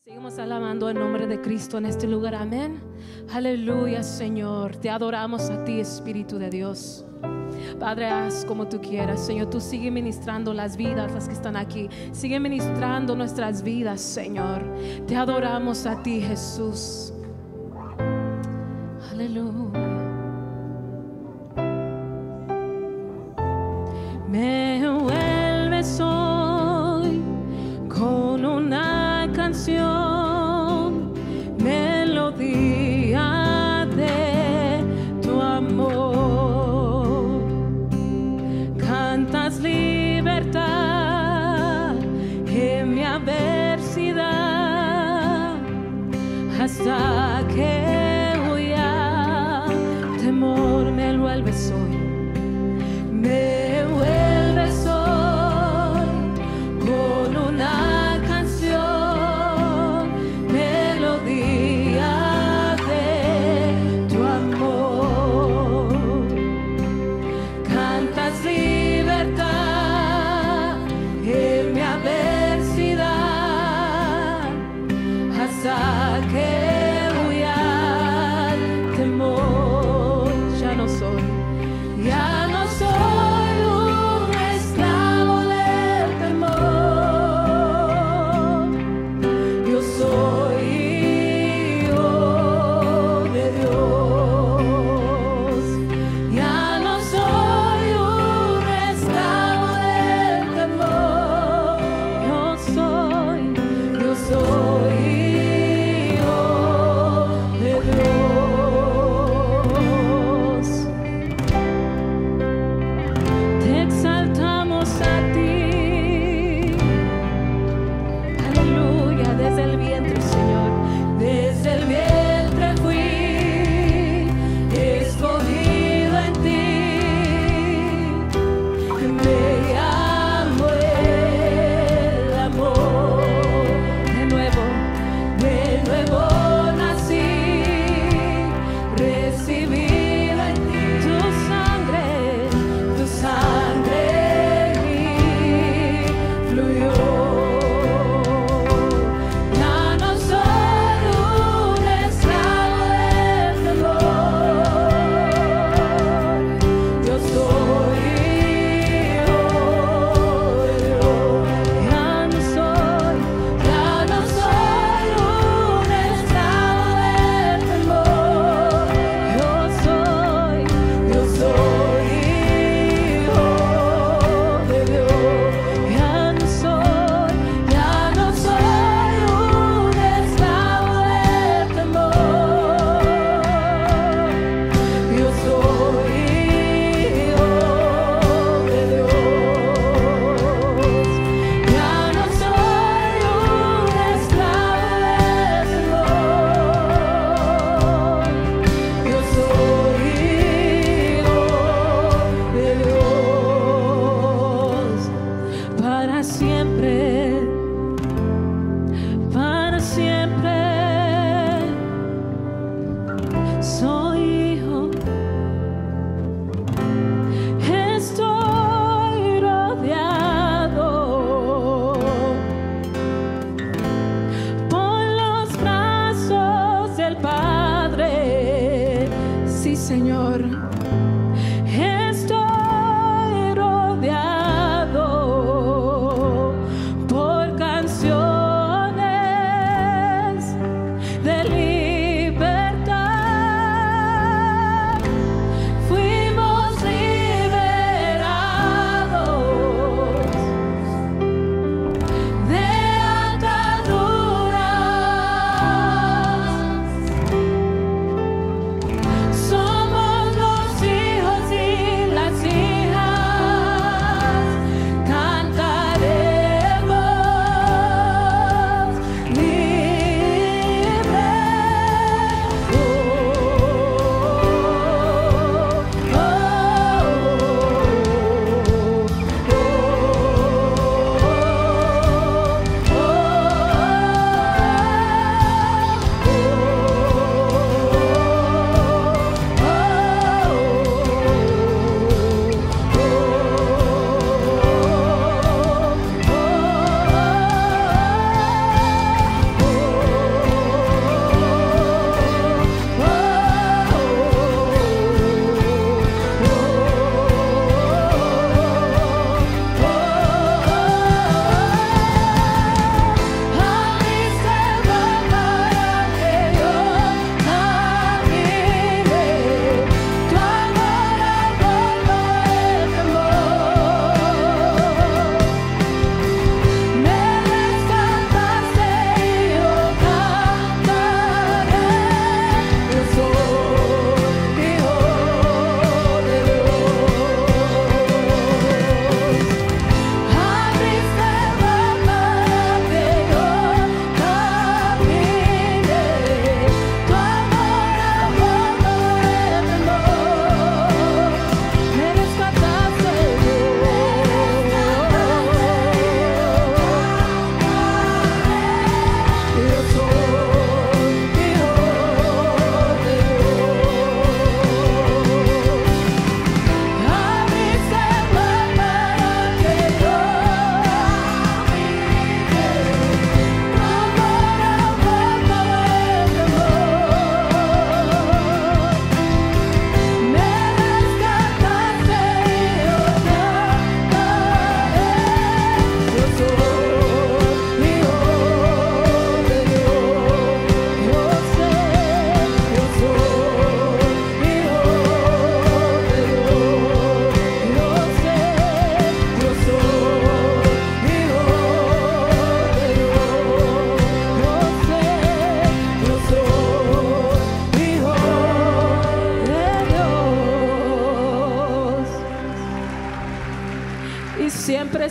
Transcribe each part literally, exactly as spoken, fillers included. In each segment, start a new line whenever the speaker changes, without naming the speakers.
Seguimos alabando el nombre de Cristo en este lugar, amén. Aleluya, Señor, te adoramos a ti, Espíritu de Dios. Padre, haz como tú quieras, Señor. Tú sigue ministrando las vidas, las que están aquí. Sigue ministrando nuestras vidas, Señor. Te adoramos a ti, Jesús. Aleluya. Me vuelves hoy con una canción, melodía de tu amor. Cantas libertad en mi adversidad, hasta que huya temor. Me vuelves hoy, me vuelves hoy con una canción, melodía de tu amor. Cantas libertad en mi adversidad, hasta que huya el temor. Ya no soy, ya no soy un esclavo del temor. Yo soy hijo de Dios. Ya no soy un esclavo del temor. Yo soy, yo soy hijo de Dios. Te exaltamos a ti. Aleluya, desde el vientre, Señor, desde el vientre fui escogido en ti. Me llamo el amor. De nuevo, de nuevo nací, recibido en ti. Tu sangre, tu sangre en mí fluyó. Ya no soy un esclavo del temor. Yo soy hijo de Dios. Ya no soy, ya no soy un esclavo del temor. Yo soy, yo soy hijo de Dios. Ya no soy, ya no soy un esclavo del temor. Yo soy hijo de Dios. Ya no soy un esclavo del temor. Yo soy hijo de Dios. Para siempre, para siempre soy hijo. Estoy rodeado por los brazos del Padre. Sí, Señor. Estoy rodeado por canciones de libertad. Fuimos liberados de ataduras. Somos los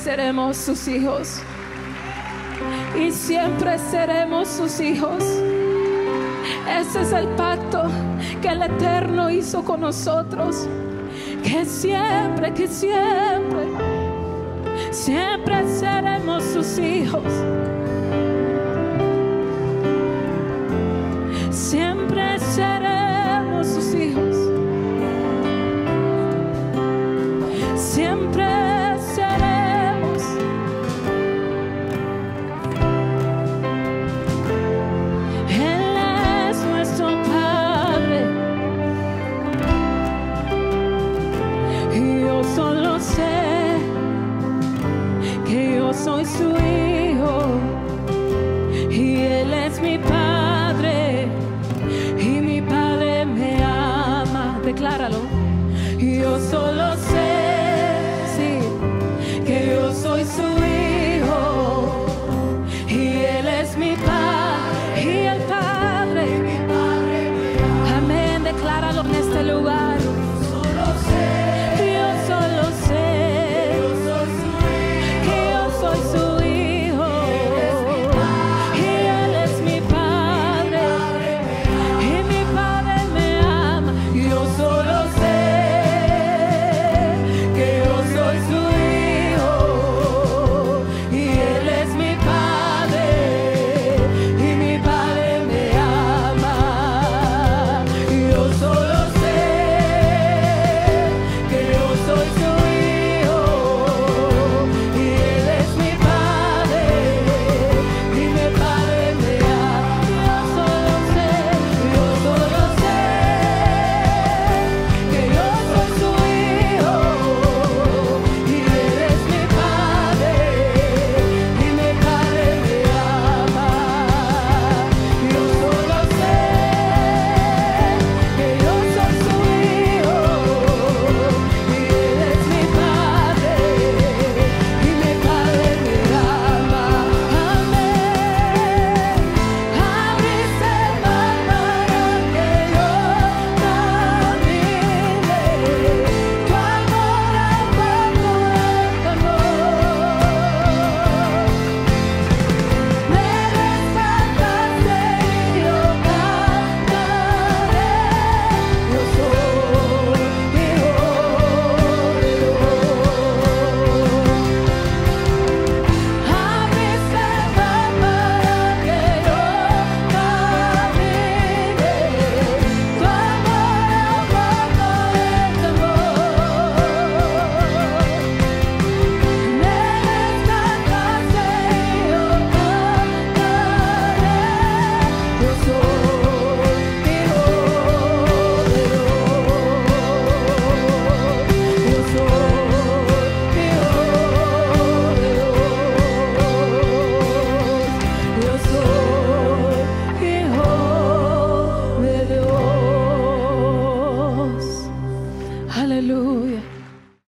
seremos sus hijos. Y siempre seremos sus hijos. Ese es el pacto que el Eterno hizo con nosotros. Que siempre, que siempre, siempre seremos sus hijos. Siempre seremos sus hijos. Siempre seremos. Él es nuestro Padre. Y yo solo sé que yo soy su hijo. Y Él es mi Padre. Y mi Padre me ama. Decláralo. Y yo solo sé, sí, que yo soy su hijo. Y Él es mi Padre. Y el Padre